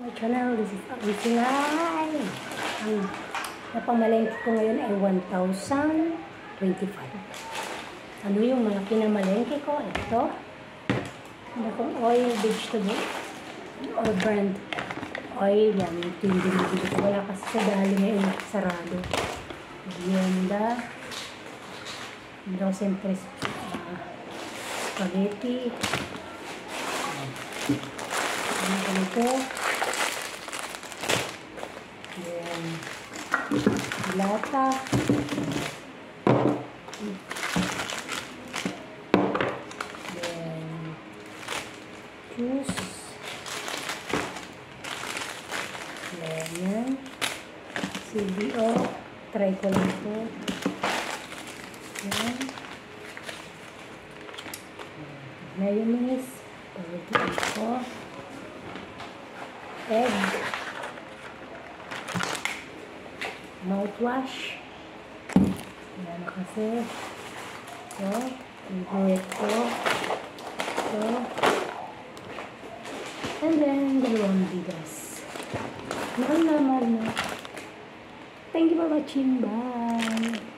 My channel, this is Alicinay. Ang napamalengke ko ngayon ay 1,025. Ano yung mga pinamalengke ko? Ito. Ano kong oil, vegetable, or brand oil. Yan, ito yung binibili ko. Wala kasi sa dali ngayon, sarado. Merienda. Hindi ako siyempre spaghetti. Ano ganito? Then, lata. Then, juice. Lemon. CBO. Try ko lang ito. Yan. Mayonnaise. Pagkakitin ko. Egg. Mouthwash. Yan kasi. So, i-wet ko. So, and then, dalawang bigas. Mahal na. Thank you for watching. Bye!